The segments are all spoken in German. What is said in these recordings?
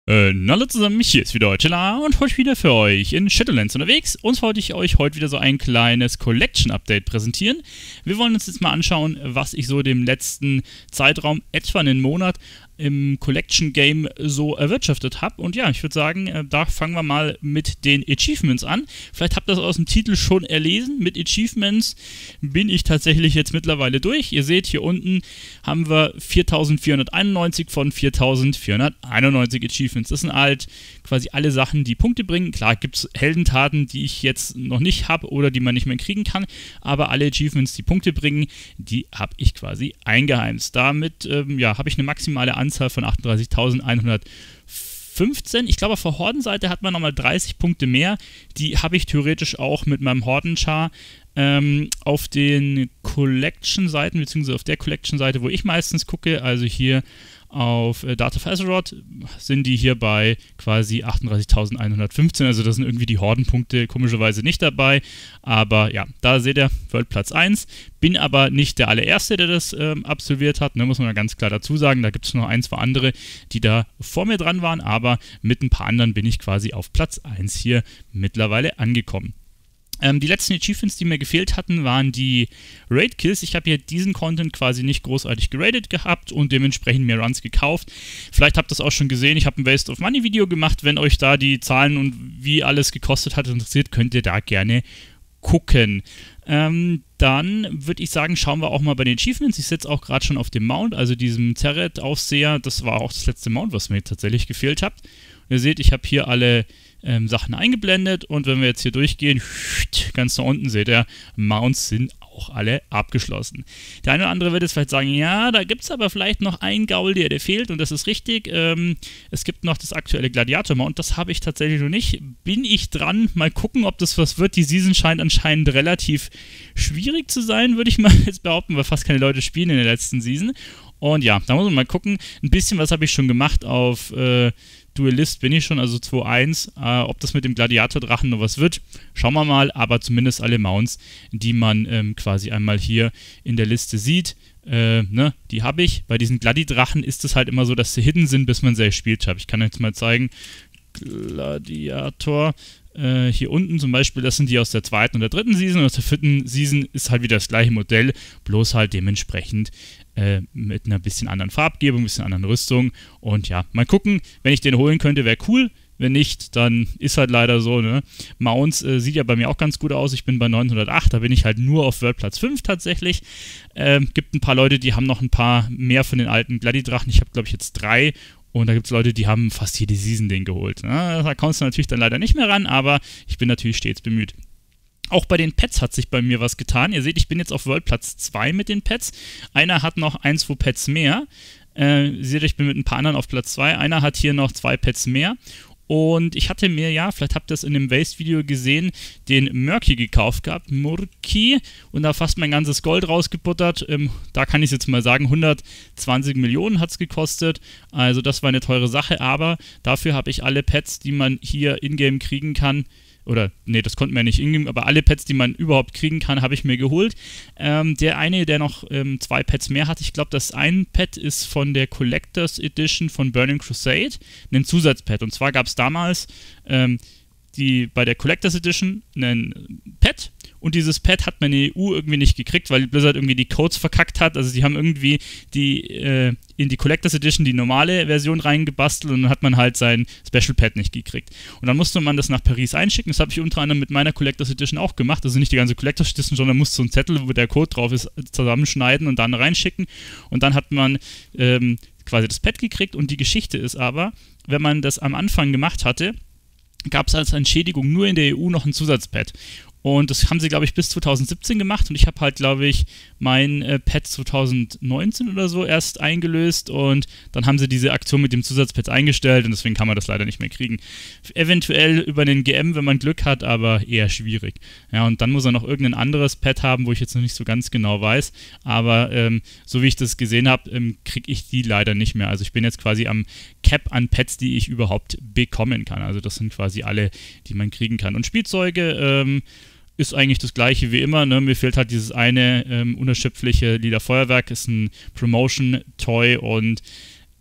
Hallo zusammen, hier ist wieder Chilla und heute wieder für euch in Shadowlands unterwegs. Und wollte ich euch heute wieder so ein kleines Collection-Update präsentieren. Wir wollen uns jetzt mal anschauen, was ich so dem letzten Zeitraum, etwa einen Monat, im Collection-Game so erwirtschaftet habe. Und ja, ich würde sagen, da fangen wir mal mit den Achievements an. Vielleicht habt ihr das aus dem Titel schon erlesen. Mit Achievements bin ich tatsächlich jetzt mittlerweile durch. Ihr seht, hier unten haben wir 4491 von 4491 Achievements. Das sind halt quasi alle Sachen, die Punkte bringen. Klar gibt es Heldentaten, die ich jetzt noch nicht habe oder die man nicht mehr kriegen kann, aber alle Achievements, die Punkte bringen, die habe ich quasi eingeheimst. Damit habe ich eine maximale Anzahl von 38.115. Ich glaube, auf der Hordenseite hat man nochmal 30 Punkte mehr. Die habe ich theoretisch auch mit meinem Hordenchar auf den Collection-Seiten, beziehungsweise auf der Collection-Seite, wo ich meistens gucke, also hier auf Dart of Azeroth, sind die hier bei quasi 38.115, also das sind irgendwie die Hordenpunkte komischerweise nicht dabei, aber ja, da seht ihr, World Platz 1, bin aber nicht der allererste, der das absolviert hat, ne, muss man ganz klar dazu sagen, da gibt es noch ein, zwei andere, die da vor mir dran waren, aber mit ein paar anderen bin ich quasi auf Platz 1 hier mittlerweile angekommen. Die letzten Achievements, die mir gefehlt hatten, waren die Raid-Kills. Ich habe hier diesen Content quasi nicht großartig geradet gehabt und dementsprechend mehr Runs gekauft. Vielleicht habt ihr das auch schon gesehen, ich habe ein Waste of Money Video gemacht. Wenn euch da die Zahlen und wie alles gekostet hat interessiert, könnt ihr da gerne gucken. Dann würde ich sagen, schauen wir auch mal bei den Achievements. Ich sitze auch gerade schon auf dem Mount, also diesem Zerret-Aufseher. Das war auch das letzte Mount, was mir tatsächlich gefehlt hat. Ihr seht, ich habe hier alle Sachen eingeblendet und wenn wir jetzt hier durchgehen, ganz da unten seht ihr, Mounts sind auch alle abgeschlossen. Der eine oder andere wird jetzt vielleicht sagen, ja, da gibt es aber vielleicht noch einen Gaul, der fehlt und das ist richtig. Es gibt noch das aktuelle Gladiator-Mount, das habe ich tatsächlich noch nicht. Bin ich dran, mal gucken, ob das was wird. Die Season scheint anscheinend relativ schwierig zu sein, würde ich mal jetzt behaupten, weil fast keine Leute spielen in der letzten Season. Und ja, da muss man mal gucken. Ein bisschen was habe ich schon gemacht auf Duelist bin ich schon, also 2.1. Ob das mit dem Gladiator-Drachen noch was wird, schauen wir mal. Aber zumindest alle Mounts, die man quasi einmal hier in der Liste sieht, die habe ich. Bei diesen Gladi-Drachen ist es halt immer so, dass sie hidden sind, bis man sie gespielt hat. Ich kann jetzt mal zeigen, Gladiator, hier unten zum Beispiel, das sind die aus der 2. und der 3. Season. Und aus der 4. Season ist halt wieder das gleiche Modell, bloß halt dementsprechend mit einer bisschen anderen Farbgebung, ein bisschen anderen Rüstung. Und ja, mal gucken, wenn ich den holen könnte, wäre cool. Wenn nicht, dann ist halt leider so, ne? Mounts sieht ja bei mir auch ganz gut aus. Ich bin bei 908, da bin ich halt nur auf World Platz 5 tatsächlich. Gibt ein paar Leute, die haben noch ein paar mehr von den alten Gladidrachen. Ich habe, glaube ich, jetzt 3. Und da gibt es Leute, die haben fast jede Season den geholt. Na, da kommst du natürlich dann leider nicht mehr ran, aber ich bin natürlich stets bemüht. Auch bei den Pets hat sich bei mir was getan. Ihr seht, ich bin jetzt auf World Platz 2 mit den Pets. Einer hat noch 1, 2 Pets mehr. Ihr seht, ich bin mit ein paar anderen auf Platz 2. Einer hat hier noch 2 Pets mehr. Und ich hatte mir, ja, vielleicht habt ihr es in dem Waste-Video gesehen, den Murky gekauft gehabt. Murky. Und da fast mein ganzes Gold rausgebuttert. Da kann ich es jetzt mal sagen, 120 Millionen hat es gekostet. Also das war eine teure Sache. Aber dafür habe ich alle Pets, die man hier in-game kriegen kann, oder, nee, das konnten wir nicht ingame, aber alle Pets, die man überhaupt kriegen kann, habe ich mir geholt. Der eine, der noch 2 Pets mehr hat, ich glaube, das ein Pet ist von der Collectors Edition von Burning Crusade, ein Zusatzpet. Und zwar gab es damals bei der Collectors Edition einen Pet und dieses Pet hat man in der EU irgendwie nicht gekriegt, weil Blizzard irgendwie die Codes verkackt hat. Also sie haben irgendwie in die Collectors Edition die normale Version reingebastelt und dann hat man halt sein Special Pet nicht gekriegt. Und dann musste man das nach Paris einschicken. Das habe ich unter anderem mit meiner Collectors Edition auch gemacht. Also nicht die ganze Collectors Edition, sondern musste so einen Zettel, wo der Code drauf ist, zusammenschneiden und dann reinschicken. Und dann hat man quasi das Pet gekriegt und die Geschichte ist aber, wenn man das am Anfang gemacht hatte, gab es als Entschädigung nur in der EU noch ein Zusatzpad. Und das haben sie, glaube ich, bis 2017 gemacht und ich habe halt, glaube ich, mein Pad 2019 oder so erst eingelöst und dann haben sie diese Aktion mit dem Zusatzpad eingestellt und deswegen kann man das leider nicht mehr kriegen. Eventuell über den GM, wenn man Glück hat, aber eher schwierig. Ja, und dann muss er noch irgendein anderes Pad haben, wo ich jetzt noch nicht so ganz genau weiß, aber so wie ich das gesehen habe, kriege ich die leider nicht mehr. Also ich bin jetzt quasi am Cap an Pads, die ich überhaupt bekommen kann. Also das sind quasi alle, die man kriegen kann. Und Spielzeuge, ist eigentlich das gleiche wie immer, ne? Mir fehlt halt dieses eine unerschöpfliche Lila Feuerwerk, ist ein Promotion-Toy und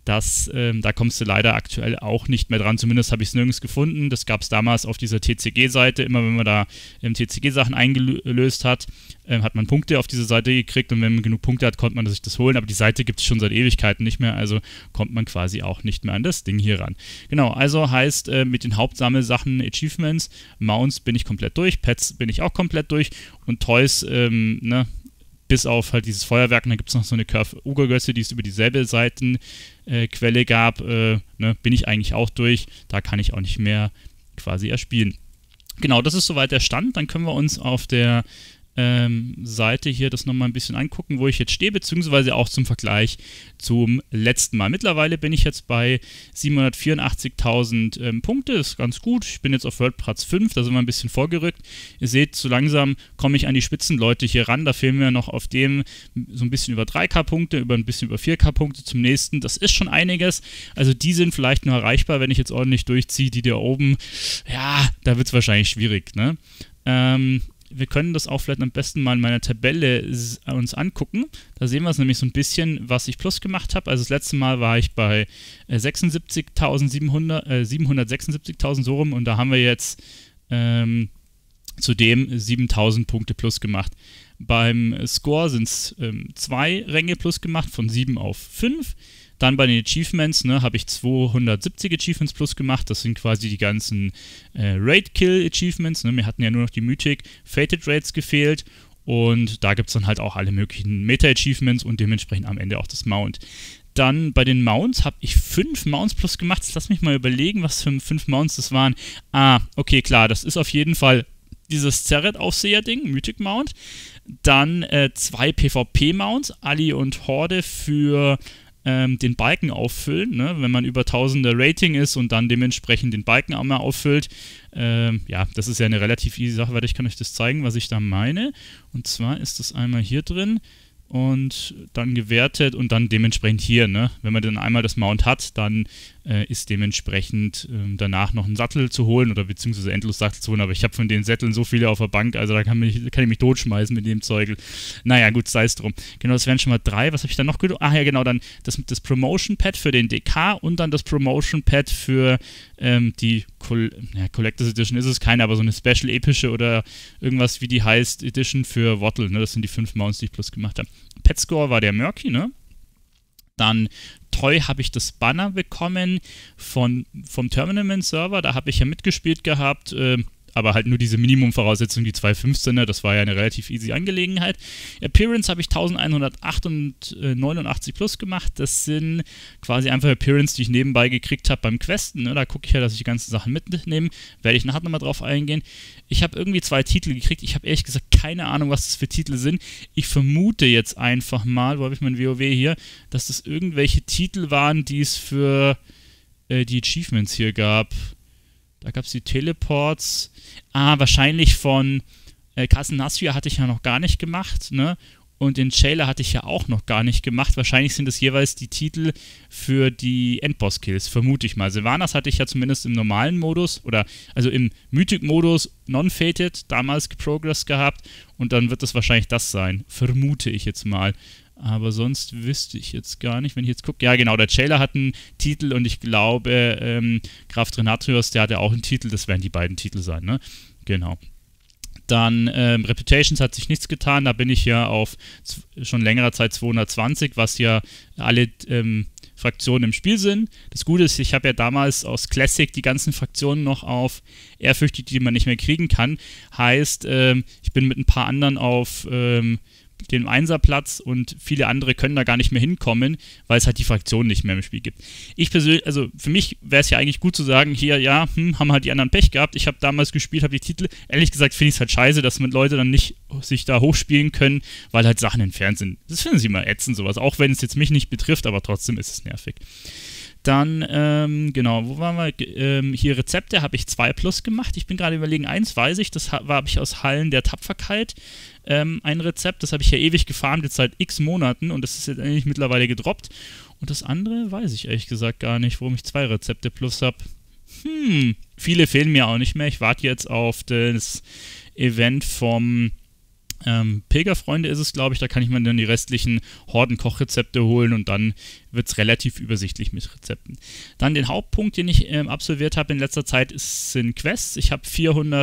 Da kommst du leider aktuell auch nicht mehr dran. Zumindest habe ich es nirgends gefunden. Das gab es damals auf dieser TCG-Seite. Immer wenn man da TCG-Sachen eingelöst hat, hat man Punkte auf diese Seite gekriegt. Und wenn man genug Punkte hat, konnte man sich das holen. Aber die Seite gibt es schon seit Ewigkeiten nicht mehr. Also kommt man quasi auch nicht mehr an das Ding hier ran. Genau, also heißt mit den Hauptsammelsachen Achievements, Mounts bin ich komplett durch, Pets bin ich auch komplett durch und Toys, bis auf halt dieses Feuerwerk, und dann gibt es noch so eine Curve-Uger-Götze, die es über dieselbe Seitenquelle gab, bin ich eigentlich auch durch. Da kann ich auch nicht mehr quasi erspielen. Genau, das ist soweit der Stand. Dann können wir uns auf der Seite hier das nochmal ein bisschen angucken, wo ich jetzt stehe, beziehungsweise auch zum Vergleich zum letzten Mal. Mittlerweile bin ich jetzt bei 784.000 Punkte, das ist ganz gut. Ich bin jetzt auf Worldplatz 5, da sind wir ein bisschen vorgerückt. Ihr seht, so langsam komme ich an die Spitzenleute hier ran. Da fehlen mir noch auf dem so ein bisschen über 3K Punkte, ein bisschen über 4K Punkte zum nächsten. Das ist schon einiges. Also die sind vielleicht nur erreichbar, wenn ich jetzt ordentlich durchziehe. Die da oben, ja, da wird es wahrscheinlich schwierig, ne? Wir können das auch vielleicht am besten mal in meiner Tabelle uns angucken. Da sehen wir es nämlich so ein bisschen, was ich plus gemacht habe. Also das letzte Mal war ich bei 776.000 so rum und da haben wir jetzt zudem 7.000 Punkte plus gemacht. Beim Score sind es 2 Ränge plus gemacht, von 7 auf 5. Dann bei den Achievements habe ich 270 Achievements plus gemacht. Das sind quasi die ganzen Raid-Kill-Achievements. Mir hatten ja nur noch die Mythic Fated Raids gefehlt. Und da gibt es dann halt auch alle möglichen Meta-Achievements und dementsprechend am Ende auch das Mount. Dann bei den Mounts habe ich 5 Mounts plus gemacht. Jetzt lass mich mal überlegen, was für 5 Mounts das waren. Okay, klar, das ist auf jeden Fall dieses Zerret-Aufseher-Ding, Mythic Mount. Dann 2 PvP-Mounts, Ali und Horde für den Balken auffüllen, ne? Wenn man über 1000er Rating ist und dann dementsprechend den Balken auch mal auffüllt. Ja, das ist ja eine relativ easy Sache, weil ich kann euch das zeigen, was ich da meine. Und zwar ist das einmal hier drin und dann gewertet und dann dementsprechend hier, ne? Wenn man dann einmal das Mount hat, dann ist dementsprechend danach noch einen Sattel zu holen oder beziehungsweise endlos Sattel zu holen, aber ich habe von den Sätteln so viele auf der Bank, also da kann ich mich totschmeißen mit dem Zeug. Naja, gut, sei es drum. Genau, das wären schon mal 3. Was habe ich dann noch gedacht? Ja, genau, dann das Promotion Pad für den DK und dann das Promotion Pad für die Collectors Edition ist es keine, aber so eine Special Epische oder irgendwas wie die heißt Edition für Wattle, ne? Das sind die 5 Mounts, die ich plus gemacht habe. Pet Score war der Murky, ne? Dann Toy habe ich das Banner bekommen vom Tournament-Server, da habe ich ja mitgespielt gehabt, aber halt nur diese Minimum-Voraussetzung, die 215er, das war ja eine relativ easy Angelegenheit. Appearance habe ich 1189 plus gemacht, das sind quasi einfach Appearance, die ich nebenbei gekriegt habe beim Questen, ne? Da gucke ich ja, dass ich die ganzen Sachen mitnehme, werde ich nachher nochmal drauf eingehen. Ich habe irgendwie 2 Titel gekriegt, ich habe ehrlich gesagt keine Ahnung, was das für Titel sind. Ich vermute jetzt einfach mal, wo habe ich mein WoW hier, dass das irgendwelche Titel waren, die es für die Achievements hier gab. Da gab es die Teleports. Wahrscheinlich von Carson Nasria hatte ich ja noch gar nicht gemacht, ne? Und den Jailer hatte ich ja auch noch gar nicht gemacht. Wahrscheinlich sind es jeweils die Titel für die Endboss-Kills, vermute ich mal. Sylvanas hatte ich ja zumindest im normalen Modus, oder also im Mythic-Modus Non-Fated damals geprogressed gehabt. Und dann wird das wahrscheinlich das sein, vermute ich jetzt mal. Aber sonst wüsste ich jetzt gar nicht, wenn ich jetzt gucke. Ja, genau, der Jailer hat einen Titel und ich glaube, Graf Drenatrios, der hatte auch einen Titel. Das werden die beiden Titel sein, ne? Genau. Dann Reputations hat sich nichts getan. Da bin ich ja auf schon längerer Zeit 220, was ja alle Fraktionen im Spiel sind. Das Gute ist, ich habe ja damals aus Classic die ganzen Fraktionen noch auf ehrfürchtig, die man nicht mehr kriegen kann. Heißt, ich bin mit ein paar anderen auf den Einserplatz und viele andere können da gar nicht mehr hinkommen, weil es halt die Fraktionen nicht mehr im Spiel gibt. Ich persönlich, also für mich wäre es ja eigentlich gut zu sagen, hier, ja, haben halt die anderen Pech gehabt. Ich habe damals gespielt, habe die Titel. Ehrlich gesagt finde ich es halt scheiße, dass mit Leute dann nicht sich da hochspielen können, weil halt Sachen entfernt sind. Das finden sie immer ätzend, sowas. Auch wenn es jetzt mich nicht betrifft, aber trotzdem ist es nervig. Dann, genau, wo waren wir? Hier Rezepte habe ich 2 plus gemacht. Ich bin gerade überlegen, 1 weiß ich, das habe ich aus Hallen der Tapferkeit. Ein Rezept, das habe ich ja ewig gefarmt, jetzt seit x Monaten und das ist jetzt endlich mittlerweile gedroppt. Und das andere weiß ich ehrlich gesagt gar nicht, warum ich 2 Rezepte plus habe. Viele fehlen mir auch nicht mehr. Ich warte jetzt auf das Event vom Pilgerfreunde ist es, glaube ich, da kann ich mir dann die restlichen Horden-Kochrezepte holen und dann wird es relativ übersichtlich mit Rezepten. Dann den Hauptpunkt, den ich absolviert habe in letzter Zeit, sind Quests. Ich habe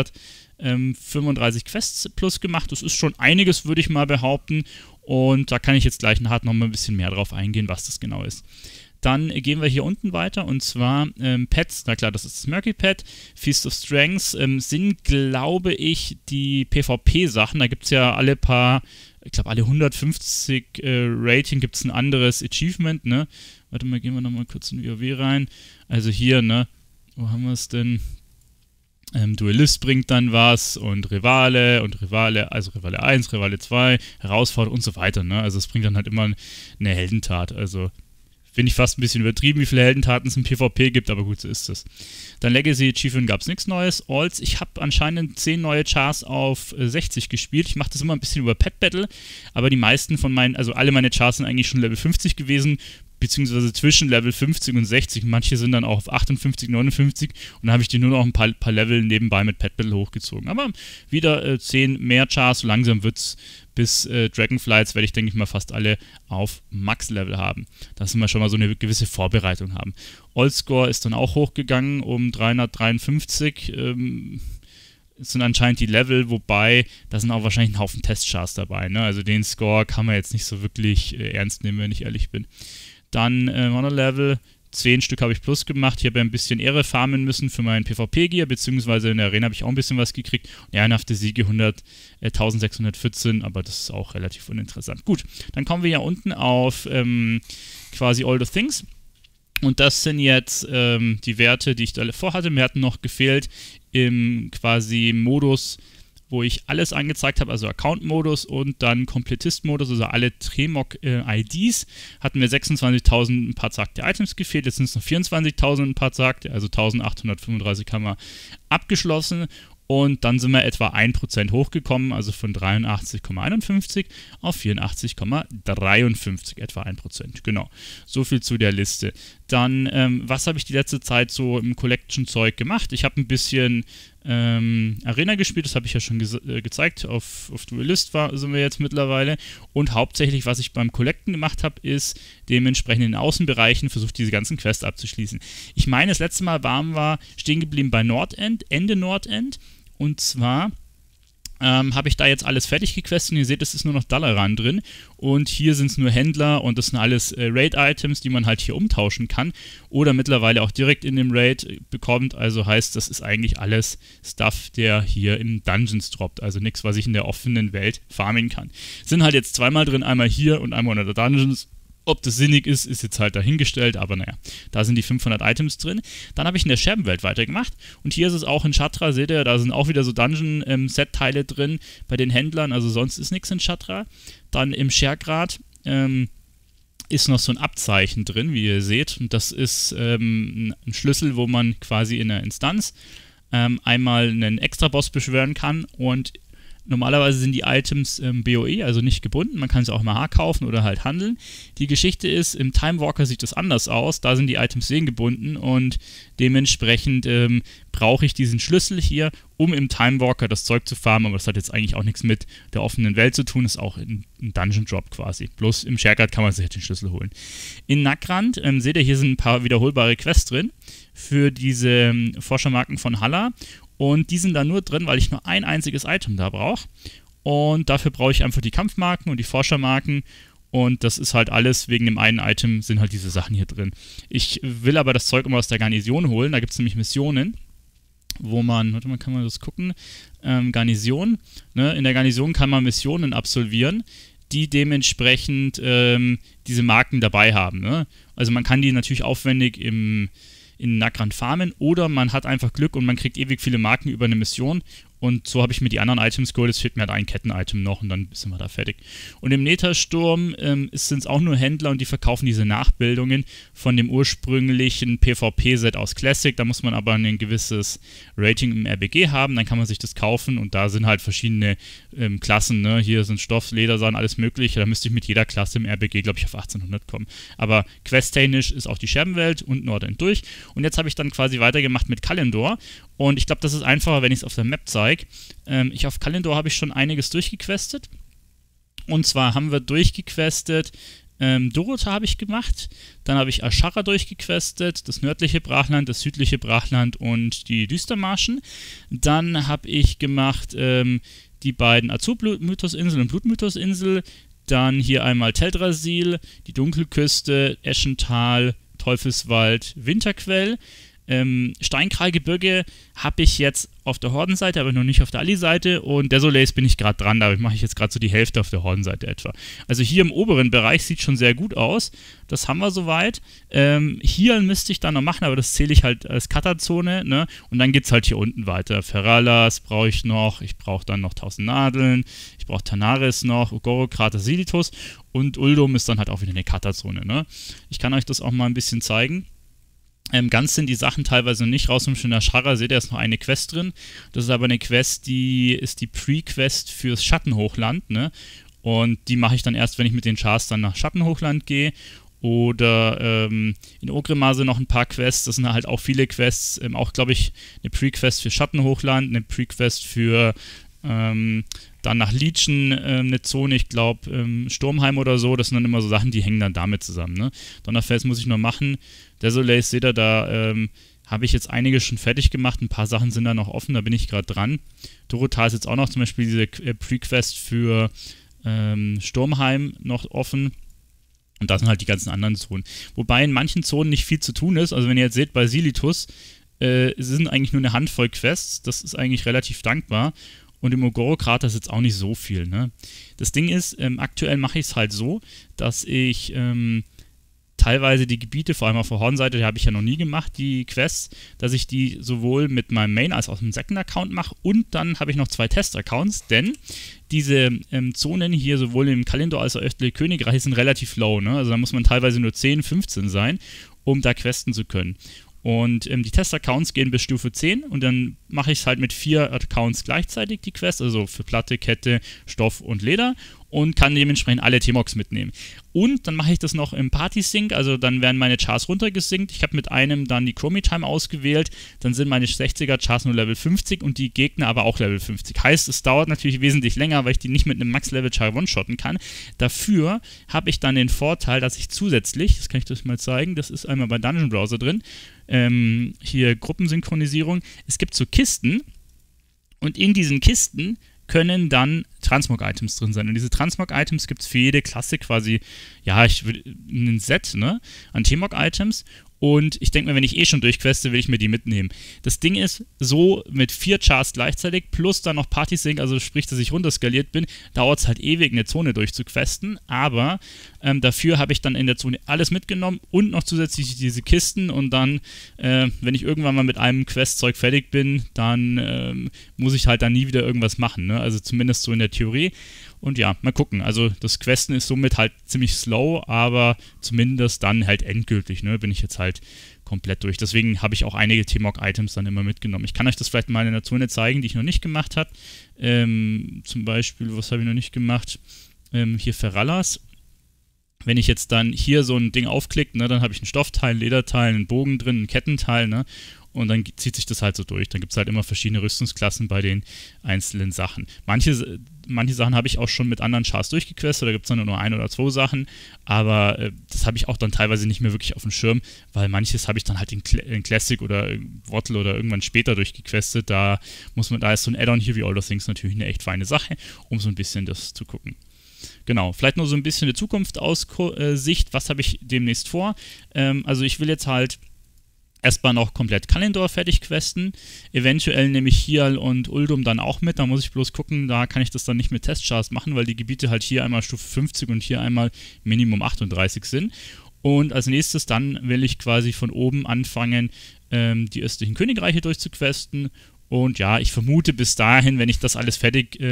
435 Quests plus gemacht. Das ist schon einiges, würde ich mal behaupten. Und da kann ich jetzt gleich nachher noch mal ein bisschen mehr drauf eingehen, was das genau ist. Dann gehen wir hier unten weiter und zwar Pets, na klar, das ist das Murky Pet, Feast of Strengths sind, glaube ich, die PvP-Sachen, da gibt es ja alle ich glaube alle 150 Rating gibt es ein anderes Achievement, ne? Warte mal, gehen wir nochmal kurz in WoW rein. Also hier, ne, wo haben wir es denn? Duellist bringt dann was und Rivale, also Rivale 1, Rivale 2, Herausforderung und so weiter, ne? Also es bringt dann halt immer eine Heldentat, also finde ich fast ein bisschen übertrieben, wie viele Heldentaten es im PvP gibt, aber gut, so ist es. Dann Legacy Achievement gab es nichts Neues. Alls, ich habe anscheinend 10 neue Chars auf 60 gespielt. Ich mache das immer ein bisschen über Pet Battle, aber die meisten von also alle meine Chars sind eigentlich schon Level 50 gewesen, beziehungsweise zwischen Level 50 und 60. Manche sind dann auch auf 58, 59 und dann habe ich die nur noch ein paar Level nebenbei mit Pet Battle hochgezogen. Aber wieder 10 mehr Chars, so langsam wird es bis Dragonflights werde ich, denke ich mal, fast alle auf Max-Level haben. Dass wir schon mal so eine gewisse Vorbereitung haben. All-Score ist dann auch hochgegangen um 353. Es sind anscheinend die Level, wobei da sind auch wahrscheinlich ein Haufen Testchars dabei. Ne? Also den Score kann man jetzt nicht so wirklich ernst nehmen, wenn ich ehrlich bin. Dann Honor-Level. 10 Stück habe ich plus gemacht. Ich habe ein bisschen Ehre farmen müssen für meinen PvP-Gear, beziehungsweise in der Arena habe ich auch ein bisschen was gekriegt. Ehrenhafte Siege 1614, aber das ist auch relativ uninteressant. Gut, dann kommen wir ja unten auf quasi All the Things. Und das sind jetzt die Werte, die ich da vorhatte. Mir hatten noch gefehlt im quasi Modus, wo ich alles angezeigt habe, also Account-Modus und dann Komplettist-Modus, also alle Tremok-IDs, hatten wir 26.000 ein paar zagte Items gefehlt, jetzt sind es noch 24.000 ein paar zagte, also 1.835 haben wir abgeschlossen und dann sind wir etwa 1% hochgekommen, also von 83,51 auf 84,53, etwa 1%, genau. So viel zu der Liste. Dann, was habe ich die letzte Zeit so im Collection-Zeug gemacht? Ich habe ein bisschen Arena gespielt, das habe ich ja schon gezeigt, auf Duelist sind wir jetzt mittlerweile und hauptsächlich, was ich beim Collecten gemacht habe, ist dementsprechend in den Außenbereichen versucht, diese ganzen Quests abzuschließen. Ich meine, das letzte Mal waren wir stehen geblieben bei Nordend, Ende Nordend und zwar habe ich da jetzt alles fertig gequestet und ihr seht, es ist nur noch Dalaran drin und hier sind es nur Händler und das sind alles Raid-Items, die man halt hier umtauschen kann oder mittlerweile auch direkt in dem Raid bekommt, also heißt, das ist eigentlich alles Stuff, der hier in Dungeons droppt, also nichts, was ich in der offenen Welt farmen kann. Sind halt jetzt zweimal drin, einmal hier und einmal unter der Dungeons. Ob das sinnig ist, ist jetzt halt dahingestellt, aber naja, da sind die 500 Items drin. Dann habe ich in der Scherbenwelt weitergemacht und hier ist es auch in Shatra, seht ihr, da sind auch wieder so Dungeon-Set-Teile drin bei den Händlern, also sonst ist nichts in Shatra. Dann im Schergrad ist noch so ein Abzeichen drin, wie ihr seht, und das ist ein Schlüssel, wo man quasi in der Instanz einmal einen Extra-Boss beschwören kann und normalerweise sind die Items BOE, also nicht gebunden, man kann sie auch mal kaufen oder halt handeln. Die Geschichte ist, im Time Walker sieht das anders aus, da sind die Items sehengebunden und dementsprechend brauche ich diesen Schlüssel hier, um im Time Walker das Zeug zu farmen, aber das hat jetzt eigentlich auch nichts mit der offenen Welt zu tun, ist auch ein Dungeon Drop quasi. Bloß im Shergard kann man sich den Schlüssel holen. In Nagrand seht ihr, hier sind ein paar wiederholbare Quests drin für diese Forschermarken von Halla. Und die sind da nur drin, weil ich nur ein einziges Item da brauche. Und dafür brauche ich einfach die Kampfmarken und die Forschermarken. Und das ist halt alles, wegen dem einen Item sind halt diese Sachen hier drin. Ich will aber das Zeug immer aus der Garnison holen. Da gibt es nämlich Missionen, wo man, warte mal, kann man das gucken? Garnison. Ne? In der Garnison kann man Missionen absolvieren, die dementsprechend diese Marken dabei haben. Ne? Also man kann die natürlich aufwendig in Nagrand farmen oder man hat einfach Glück und man kriegt ewig viele Marken über eine Mission und so habe ich mir die anderen Items geholt, es fehlt mir halt ein Ketten-Item noch und dann sind wir da fertig. Und im Nethersturm sind es auch nur Händler und die verkaufen diese Nachbildungen von dem ursprünglichen PvP-Set aus Classic, da muss man aber ein gewisses Rating im RBG haben, dann kann man sich das kaufen und da sind halt verschiedene Klassen, ne? Hier sind Stoff, Ledersachen, alles mögliche, da müsste ich mit jeder Klasse im RBG, glaube ich, auf 1800 kommen. Aber questtechnisch ist auch die Scherbenwelt und Nordend durch und jetzt habe ich dann quasi weitergemacht mit Kalendor und ich glaube, das ist einfacher, wenn ich es auf der Map zeige. zeige. Auf Kalendor habe ich schon einiges durchgequestet. Und zwar haben wir durchgequestet, Dorota habe ich gemacht, dann habe ich Azshara durchgequestet, das nördliche Brachland, das südliche Brachland und die Düstermarschen. Dann habe ich gemacht die beiden Azur-Mythos-Insel und Blutmythos-Insel, dann hier einmal Teldrassil, die Dunkelküste, Eschental, Teufelswald, Winterquell. Steinkrallgebirge habe ich jetzt auf der Hordenseite, aber noch nicht auf der Ali-Seite, und Desolace bin ich gerade dran, da mache ich jetzt gerade so die Hälfte auf der Hordenseite etwa. Also hier im oberen Bereich sieht schon sehr gut aus, das haben wir soweit. Hier müsste ich dann noch machen, aber das zähle ich halt als Cutter-Zone, ne? Und dann geht es halt hier unten weiter. Feralas brauche ich noch, ich brauche dann noch 1000 Nadeln, ich brauche Tanaris noch, Ugoro, Krater, Silitus, und Uldum ist dann halt auch wieder eine Cutter-Zone, ne? Ich kann euch das auch mal ein bisschen zeigen. Ganz sind die Sachen teilweise noch nicht raus. Zum Beispiel in der Azshara seht ihr, ist noch eine Quest drin. Das ist aber eine Quest, die ist die Pre-Quest fürs Schattenhochland, ne? Und die mache ich dann erst, wenn ich mit den Chars dann nach Schattenhochland gehe. Oder in Orgrimmar noch ein paar Quests. Das sind halt auch viele Quests. Auch, glaube ich, eine Pre-Quest für Schattenhochland, eine Pre-Quest für dann nach Legion eine Zone, ich glaube Sturmheim oder so. Das sind dann immer so Sachen, die hängen dann damit zusammen, ne? Donnerfels muss ich noch machen. Desolace, seht ihr, da habe ich jetzt einige schon fertig gemacht. Ein paar Sachen sind da noch offen, da bin ich gerade dran. Dorota ist jetzt auch noch zum Beispiel diese Pre-Quest für Sturmheim noch offen. Und da sind halt die ganzen anderen Zonen. Wobei in manchen Zonen nicht viel zu tun ist. Also wenn ihr jetzt seht, bei Silitus sind eigentlich nur eine Handvoll Quests. Das ist eigentlich relativ dankbar. Und im Ugoro-Krater ist jetzt auch nicht so viel, ne? Das Ding ist, aktuell mache ich es halt so, dass ich teilweise die Gebiete, vor allem auf der Hornseite, die habe ich ja noch nie gemacht, die Quests, dass ich die sowohl mit meinem Main- als auch mit dem Second-Account mache, und dann habe ich noch 2 Test-Accounts, denn diese Zonen hier sowohl im Kalendor als auch östliche Königreich sind relativ low, ne? Also da muss man teilweise nur 10, 15 sein, um da questen zu können. Und die Test-Accounts gehen bis Stufe 10 und dann mache ich es halt mit 4 Accounts gleichzeitig, die Quest, also für Platte, Kette, Stoff und Leder, und kann dementsprechend alle T-Mox mitnehmen. Und dann mache ich das noch im Party-Sync, also dann werden meine Chars runtergesinkt. Ich habe mit einem dann die Chromie-Time ausgewählt, dann sind meine 60er-Chars nur Level 50 und die Gegner aber auch Level 50. Heißt, es dauert natürlich wesentlich länger, weil ich die nicht mit einem Max-Level-Char one-shotten kann. Dafür habe ich dann den Vorteil, dass ich zusätzlich, das kann ich euch mal zeigen, das ist einmal bei Dungeon Browser drin, hier Gruppensynchronisierung, es gibt so Kisten, und in diesen Kisten können dann Transmog-Items drin sein. Und diese Transmog-Items gibt es für jede Klasse quasi, ja, ein Set, ne, an T-Mog-Items. Und ich denke mir, wenn ich eh schon durchqueste, will ich mir die mitnehmen. Das Ding ist, so mit 4 Chars gleichzeitig, plus dann noch Party-Sync, also sprich, dass ich runterskaliert bin, dauert es halt ewig, eine Zone durchzuquesten. Aber dafür habe ich dann in der Zone alles mitgenommen und noch zusätzlich diese Kisten. Und dann, wenn ich irgendwann mal mit einem Questzeug fertig bin, dann muss ich halt dann nie wieder irgendwas machen, ne? Also zumindest so in der Theorie. Und ja, mal gucken. Also das Questen ist somit halt ziemlich slow, aber zumindest dann halt endgültig, ne, bin ich jetzt halt komplett durch. Deswegen habe ich auch einige T-Mog-Items dann immer mitgenommen. Ich kann euch das vielleicht mal in der Zone zeigen, die ich noch nicht gemacht habe. Zum Beispiel, was habe ich noch nicht gemacht? Hier Feralas. Wenn ich jetzt dann hier so ein Ding aufklicke, ne, dann habe ich ein Stoffteil, ein Lederteil, einen Bogen drin, ein Kettenteil, ne? Und dann zieht sich das halt so durch. Dann gibt es halt immer verschiedene Rüstungsklassen bei den einzelnen Sachen. Manche Sachen habe ich auch schon mit anderen Chars durchgequestet, da gibt es dann nur 1 oder 2 Sachen, aber das habe ich auch dann teilweise nicht mehr wirklich auf dem Schirm, weil manches habe ich dann halt in Classic oder Wattle oder irgendwann später durchgequestet. Da ist so ein Add-on hier wie All Those Things natürlich eine echt feine Sache, um so ein bisschen das zu gucken. Genau, vielleicht nur so ein bisschen eine Zukunftsaussicht, was habe ich demnächst vor? Also ich will jetzt halt erstmal noch komplett Kalendor fertig questen. Eventuell nehme ich Hial und Uldum dann auch mit. Da muss ich bloß gucken, da kann ich das dann nicht mit Testchars machen, weil die Gebiete halt hier einmal Stufe 50 und hier einmal Minimum 38 sind. Und als nächstes dann will ich quasi von oben anfangen, die östlichen Königreiche durchzuquesten. Und ja, ich vermute bis dahin, wenn ich das alles fertig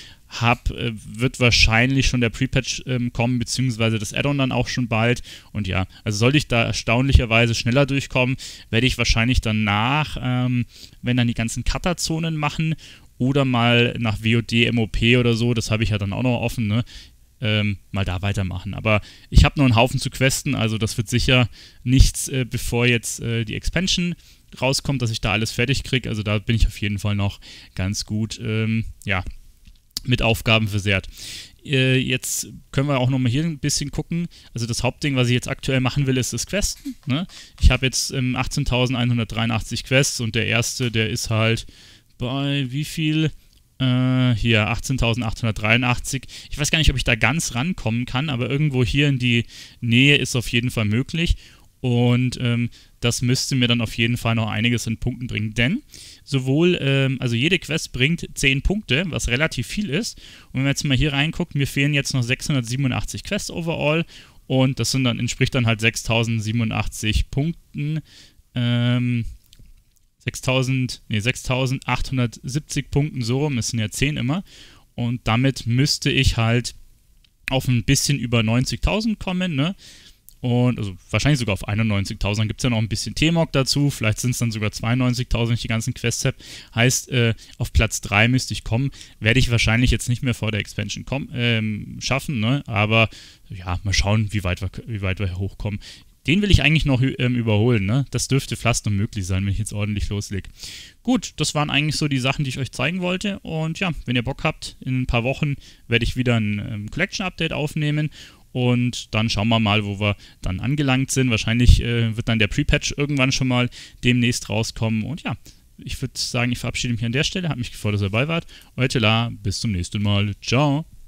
wird wahrscheinlich schon der Pre-Patch kommen, beziehungsweise das Add-on dann auch schon bald. Und ja, also sollte ich da erstaunlicherweise schneller durchkommen, werde ich wahrscheinlich danach, wenn dann die ganzen Cutter-Zonen machen oder mal nach WOD, MOP oder so, das habe ich ja dann auch noch offen, ne? Mal da weitermachen. Aber ich habe noch einen Haufen zu questen, also das wird sicher nichts, bevor jetzt die Expansion rauskommt, dass ich da alles fertig kriege. Also da bin ich auf jeden Fall noch ganz gut, mit Aufgaben versehrt. Jetzt können wir auch nochmal hier ein bisschen gucken. Also das Hauptding, was ich jetzt aktuell machen will, ist das Questen. Ne? Ich habe jetzt 18.183 Quests und der erste, der ist halt bei wie viel? Hier 18.883. Ich weiß gar nicht, ob ich da ganz rankommen kann, aber irgendwo hier in die Nähe ist auf jeden Fall möglich. Und das müsste mir dann auf jeden Fall noch einiges in Punkten bringen, denn sowohl, also jede Quest bringt 10 Punkte, was relativ viel ist. Und wenn man jetzt mal hier reinguckt, mir fehlen jetzt noch 687 Quests overall und das entspricht dann halt 6.087 Punkten, 6.870 Punkten, so rum, es sind ja 10 immer. Und damit müsste ich halt auf ein bisschen über 90.000 kommen, ne? Und also wahrscheinlich sogar auf 91.000. Dann gibt es ja noch ein bisschen T-Mog dazu. Vielleicht sind es dann sogar 92.000, wenn ich die ganzen Quests habe. Heißt, auf Platz 3 müsste ich kommen. Werde ich wahrscheinlich jetzt nicht mehr vor der Expansion schaffen, ne? Aber ja, mal schauen, wie weit wir hochkommen. Den will ich eigentlich noch überholen, ne? Das dürfte fast noch möglich sein, wenn ich jetzt ordentlich loslege. Gut, das waren eigentlich so die Sachen, die ich euch zeigen wollte. Und ja, wenn ihr Bock habt, in ein paar Wochen werde ich wieder ein Collection-Update aufnehmen. Und dann schauen wir mal, wo wir dann angelangt sind. Wahrscheinlich wird dann der Pre-Patch irgendwann schon mal demnächst rauskommen. Und ja, ich würde sagen, ich verabschiede mich an der Stelle. Hat mich gefreut, dass ihr dabei wart. Euer Telar, bis zum nächsten Mal. Ciao.